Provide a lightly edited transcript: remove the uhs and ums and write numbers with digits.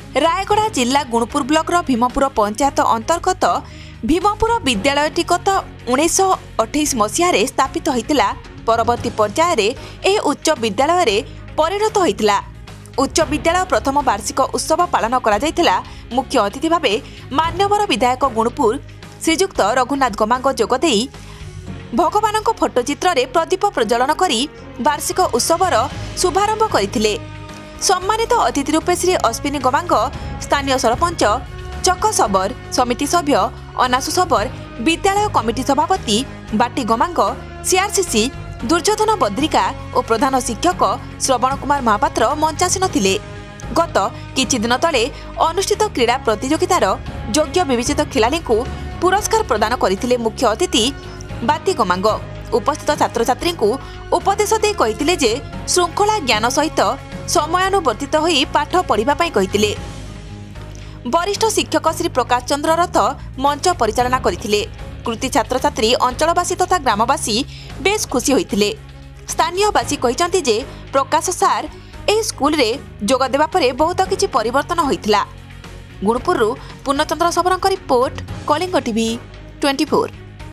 रायगढ़ जिला गुणपुर ब्लॉक भीमपुर पंचायत अंतर्गत भीमपुर विद्यालयटी गत 1928 मसीह स्थापित होता। परवर्ती पर्यायर यह उच्च विद्यालय परिणत होता। उच्च विद्यालय प्रथम वार्षिक उत्सव पालन करा। मुख्य अतिथि भाव मान्यवर विधायक गुणपुर श्रीजुक्त रघुनाथ गमांग जोगदे भगवान फोटोचित्र रे प्रदीप प्रज्वलन करी वार्षिक उत्सवर शुभारंभ करथिले। सम्मानित अतिथि रूपे श्री अश्विनी गमांग, स्थानीय सरपंच चक सबर, समिति सभ्य अनासु सबर, विद्यालय कमिटी सभापति बाटी गमांग, सीआरसीसी दुर्योधन बद्रिका और प्रधान शिक्षक श्रवण कुमार महापात्र मंचासीन थिले। गत किछि दिन तले अनुष्ठित क्रीड़ा प्रतियोगितार योग्य विवेचित खिलाड़ी को पुरस्कार प्रदान करथिले। मुख्य अतिथि बाटी गमांग उपस्थित छात्र छात्री को उपदेश दे कहिथिले जे श्रृंखला ज्ञान सहित समयानुवर्तित होई पाठ पढ़िबा पई कहिथिले। वरिष्ठ शिक्षक श्री प्रकाश चंद्र रथ मंच परिचालना करथिले। कृति छात्र छात्री अंचलवासी तथा ग्रामवासी बेस खुशी होइथिले। स्थानीयवासी कहिसंती जे प्रकाश सार ए स्कूल रे जोग देबा परे बहुत किछि परिवर्तन होइथिला। गुणपुरु पूर्णचंद्र सबरंक रिपोर्ट, कलिंग टीवी 24।